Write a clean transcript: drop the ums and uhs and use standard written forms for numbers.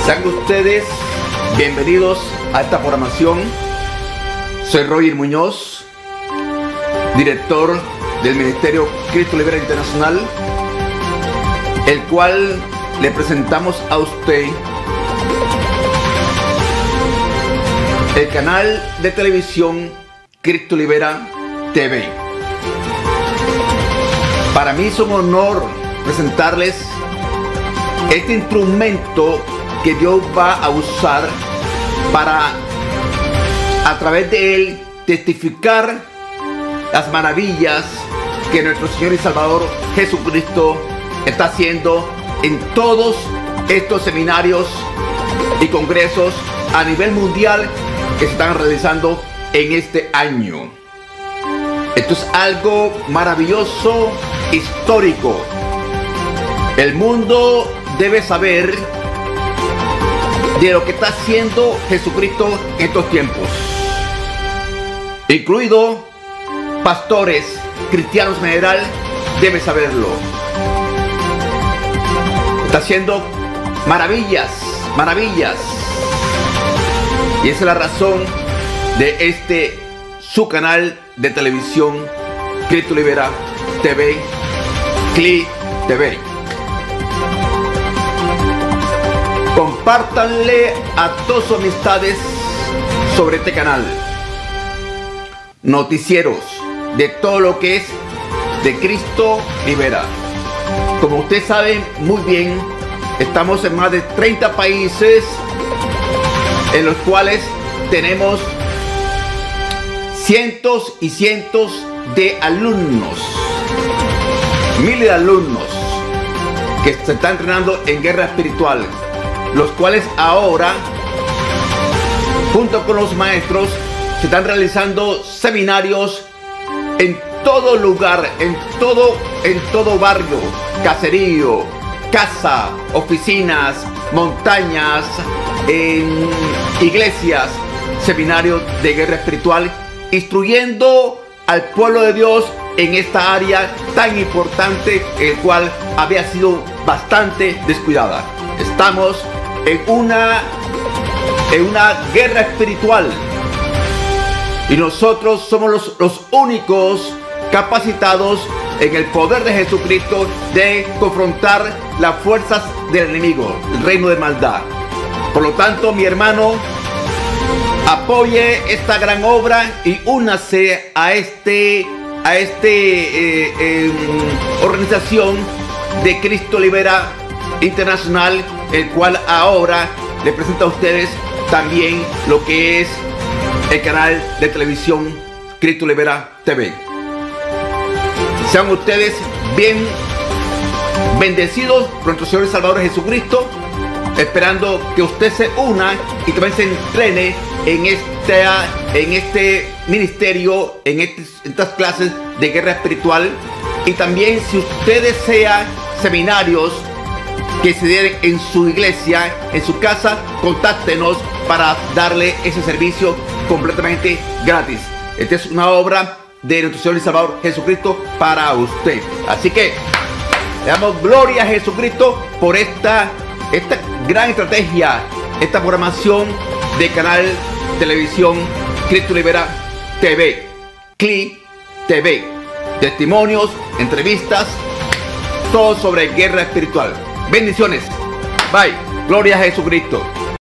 Sean ustedes bienvenidos a esta programación. Soy Roger Muñoz, director del Ministerio Cristo Libera Internacional, el cual le presentamos a usted el canal de televisión Cristo Libera TV. Para mí es un honor presentarles este instrumento que Dios va a usar para, a través de él, testificar las maravillas que nuestro Señor y Salvador Jesucristo está haciendo en todos estos seminarios y congresos a nivel mundial que se están realizando en este año. Esto es algo maravilloso, histórico. El mundo debe saber de lo que está haciendo Jesucristo en estos tiempos, incluido pastores, cristianos en general, deben saberlo. Está haciendo maravillas, maravillas. Y esa es la razón de su canal de televisión Cristo Libera TV, CLI TV. Compártanle a todas sus amistades sobre este canal. Noticieros de todo lo que es de Cristo Libera. Como ustedes saben muy bien, estamos en más de 30 países en los cuales tenemos cientos y cientos de alumnos, miles de alumnos que se están entrenando en guerra espiritual, los cuales ahora, junto con los maestros, se están realizando seminarios en todo lugar, en todo barrio, caserío, casa, oficinas, montañas, en iglesias, seminarios de guerra espiritual, instruyendo al pueblo de Dios en esta área tan importante, el cual había sido bastante descuidada. Estamos en una guerra espiritual y nosotros somos los únicos capacitados en el poder de Jesucristo de confrontar las fuerzas del enemigo, el reino de maldad. Por lo tanto, mi hermano, apoye esta gran obra y únase a organización de Cristo Libera Internacional, el cual ahora le presenta a ustedes también lo que es el canal de televisión Cristo Libera TV. Sean ustedes bien bendecidos por nuestro Señor y Salvador Jesucristo, esperando que usted se una y también se entrene en este ministerio, en estas clases de guerra espiritual. Y también, si usted desea seminarios que se den en su iglesia, en su casa, contáctenos para darle ese servicio completamente gratis. Esta es una obra de nuestro Señor y Salvador Jesucristo para usted. Así que le damos gloria a Jesucristo por esta gran estrategia, esta programación de canal televisión Cristo Libera TV, CLI TV. Testimonios, entrevistas, todo sobre guerra espiritual. Bendiciones. Bye. Gloria a Jesucristo.